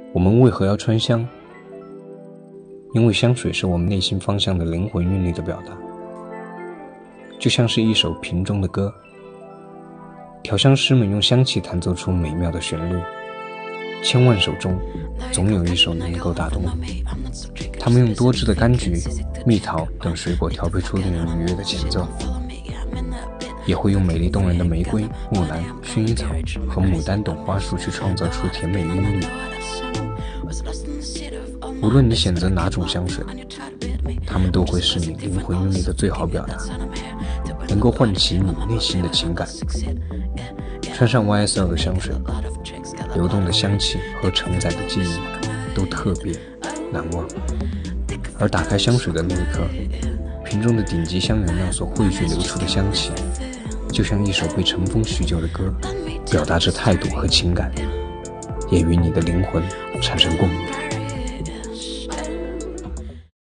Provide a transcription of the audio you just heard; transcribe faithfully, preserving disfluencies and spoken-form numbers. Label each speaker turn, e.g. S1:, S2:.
S1: 我们为何要穿香？因为香水是我们内心方向的灵魂韵律的表达，就像是一首瓶中的歌。调香师们用香气弹奏出美妙的旋律，千万首中总有一首能够打动你。他们用多汁的柑橘、蜜桃等水果调配出令人愉悦的前奏，也会用美丽动人的玫瑰、木兰、薰衣草和牡丹等花束去创造出甜美音律。无论你选择哪种香水，它们都会是你灵魂韵律的最好表达，能够唤起你内心的情感。穿上 Y S L 的香水，流动的香气和承载的记忆都特别难忘。而打开香水的那一刻，瓶中的顶级香原料所汇聚流出的香气，就像一首被尘封许久的歌，表达着态度和情感，也与你的灵魂产生共鸣。